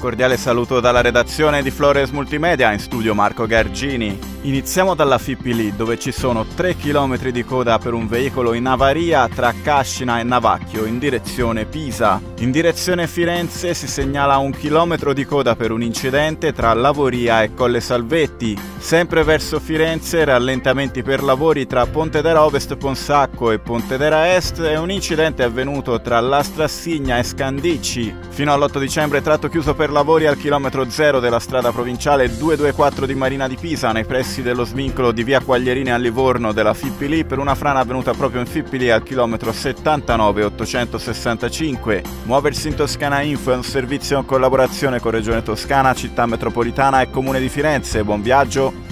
cordiale saluto dalla redazione di Flores Multimedia, in studio Marco Gargini. Iniziamo dalla Fipili, dove ci sono 3 km di coda per un veicolo in avaria tra Cascina e Navacchio in direzione Pisa. In direzione Firenze si segnala 1 chilometro di coda per un incidente tra Lavoria e Colle Salvetti. Sempre verso Firenze, rallentamenti per lavori tra Pontedera Ovest Ponsacco e Pontedera Est e un incidente avvenuto tra La Strassigna e Scandicci. Fino all'8 dicembre tratto chiuso per lavori al chilometro 0 della strada provinciale 224 di Marina di Pisa, nei pressi dello svincolo di via Quaglierini a Livorno della Fipili, per una frana avvenuta proprio in Fipili al chilometro 79,865. Muoversi in Toscana Info è un servizio in collaborazione con Regione Toscana, Città Metropolitana e Comune di Firenze. Buon viaggio!